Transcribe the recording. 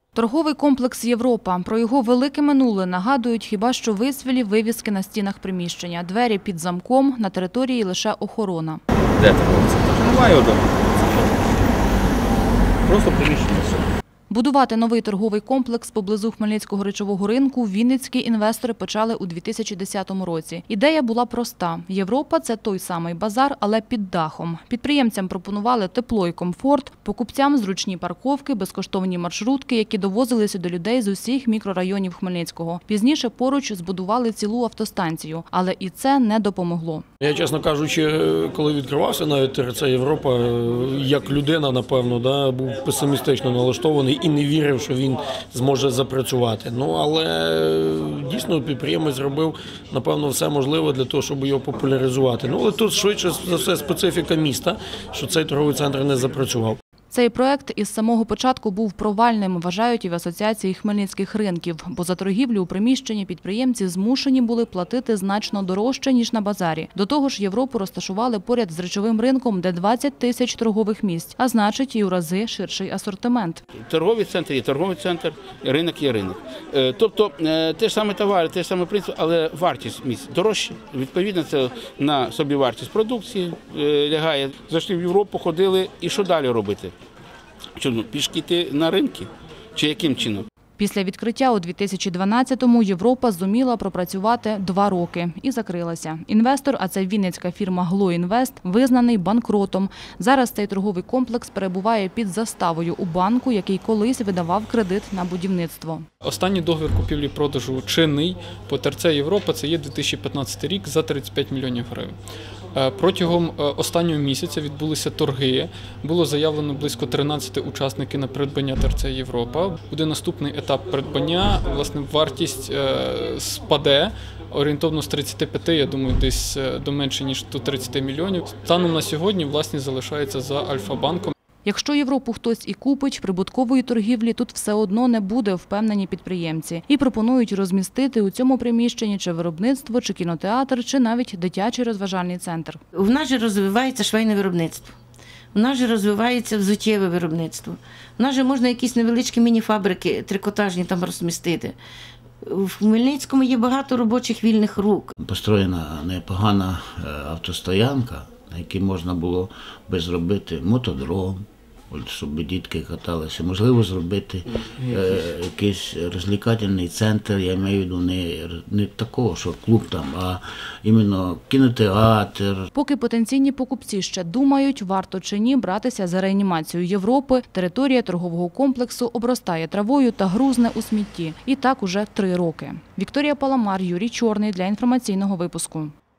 Торговий комплекс «Європа». Про його велике минуле нагадують хіба що висвілі вивіски на стінах приміщення. Двері під замком, на території лише охорона. Де торговий центр? Немає одного. Просто приміщення все. Будувати новий торговий комплекс поблизу Хмельницького речового ринку вінницькі інвестори почали у 2010 році. Ідея була проста. «Європа» – це той самий базар, але під дахом. Підприємцям пропонували тепло і комфорт, покупцям – зручні парковки, безкоштовні маршрутки, які довозилися до людей з усіх мікрорайонів Хмельницького. Пізніше поруч збудували цілу автостанцію, але і це не допомогло. Я, чесно кажучи, коли відкривався навіть ТРЦ «Європа», як людина, напевно, був песимістично налаштований і не вірив, що він зможе запрацювати. Але дійсно підприємець зробив, напевно, все можливе для того, щоб його популяризувати. Але тут швидше за все специфіка міста, що цей торговий центр не запрацював. Цей проект із самого початку був провальним, вважають і в Асоціації хмельницьких ринків, бо за торгівлю у приміщенні підприємці змушені були платити значно дорожче, ніж на базарі. До того ж, «Європу» розташували поряд з речовим ринком, де 20 тисяч торгових місць, а значить і у рази ширший асортимент. Торговий центр є торговий центр, ринок є ринок. Тобто те ж саме товари, те ж саме принцип, але вартість місць дорожча. Відповідно, це на собівартість продукції лягає. Зайшли в Європу, ходили і що далі робити? Що, пішки йти на ринки? Чи яким чином? Після відкриття у 2012-му «Європа» зуміла пропрацювати 2 роки і закрилася. Інвестор, а це вінницька фірма «Глоінвест», визнаний банкротом. Зараз цей торговий комплекс перебуває під заставою у банку, який колись видавав кредит на будівництво. Останній договір купівлі-продажу чинний по ТРЦ «Європа» – це є 2015 рік за 35 мільйонів гривень. Протягом останнього місяця відбулися торги, було заявлено близько 13 учасників на придбання ТРЦ «Європа». Буде наступний етап придбання, власне, вартість спаде орієнтовно з 35, я думаю, десь до менше, ніж до 30 мільйонів. Станом на сьогодні власність залишається за Альфа-банком. Якщо «Європу» хтось і купить, прибуткової торгівлі тут все одно не буде, впевнені підприємці. І пропонують розмістити у цьому приміщенні чи виробництво, чи кінотеатр, чи навіть дитячий розважальний центр. У нас же розвивається швейне виробництво, у нас же розвивається взуттєве виробництво, у нас же можна якісь невеличкі міні-фабрики трикотажні там розмістити. В Хмельницькому є багато робочих вільних рук. Построєна непогана автостоянка, на якій можна було би зробити мотодром, щоб дітки каталися. Можливо, зробити якийсь розвлекательний центр, я маю в виду не такого, що клуб там, а іменно кінотеатр. Поки потенційні покупці ще думають, варто чи ні братися за реанімацію «Європи», територія торгового комплексу обростає травою та грузне у смітті. І так уже 3 роки. Вікторія Паламар, Юрій Чорний для інформаційного випуску.